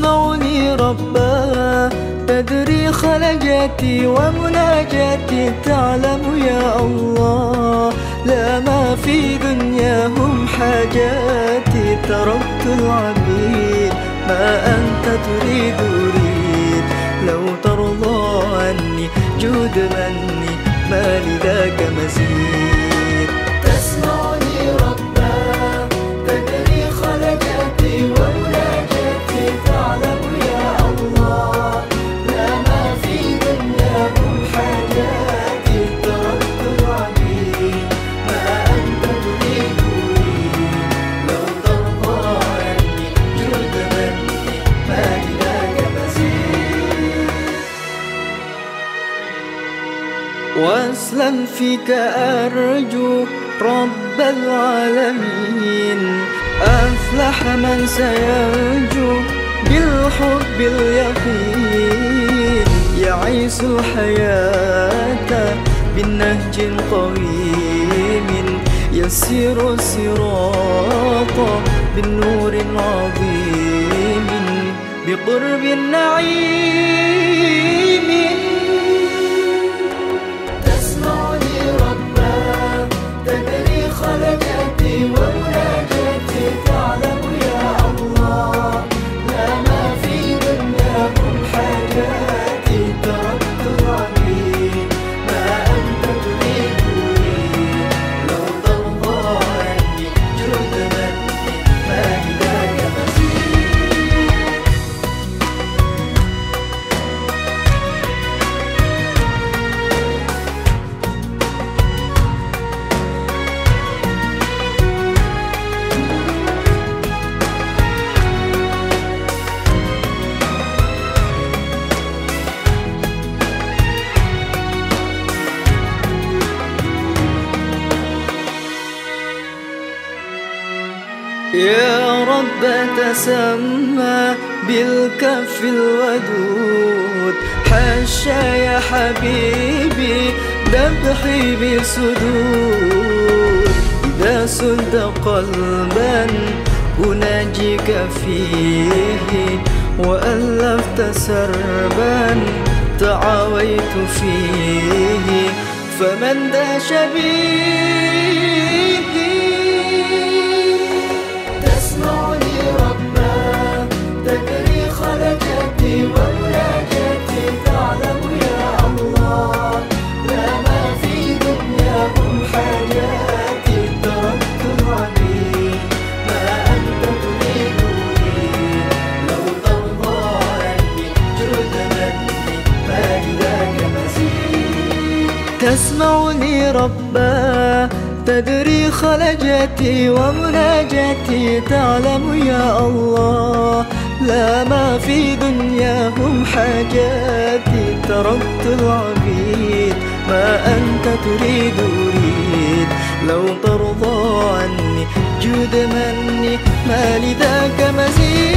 تسمعني رباه تدري خلجاتي ومناجاتي، تعلم يا الله لا ما في دنياهم حاجاتي. تركت العبيد ما أنت تريد أريد، لو ترضى عني جود مني ما لذاك مزيد. تسمعني رباه تدري خلجاتي ومناجاتي، تعلم يا الله لا ما في دنياهم حاجاتي. تركت العبيد ما أنت تريد أريد، لو ترضى عني جود مني ما لذاك مزيد. وأسلم فيك أرجو رب العالمين، أفلح من سيرجو بالحب اليقين. يعيش الحياة بالنهج قويم، يسير الصراط بالنور عظيم بقرب النعيم. تسمعني رباه تدري خلجاتي ومناجاتي، تعلم يا الله لا ما في دنياهم حاجاتي. تركت العبيد ما أنت تريد أريد، لو ترضى عني جود مني ما لذاك مزيد. يا رب تسمى بالكف الودود، حشا يا حبيبي ذبحي بصدور. إذا سد قلبا أناجيك فيه، وألفت سربا تعاويت فيه، فمن ذا شبيه. تسمعني رباه تدري خلجاتي ومناجاتي، تعلم يا الله لا ما في دنياهم حاجاتي. تركت العبيد ما أنت تريد أريد، لو ترضى عني جود مني ما لذاك مزيد. تسمعني رباه تدري خلجاتي ومناجاتي، تعلم يا الله لا ما في دنياهم حاجاتي. تركت العبيد ما أنت تريد أريد، لو ترضى عني جود مني ما لذاك مزيد.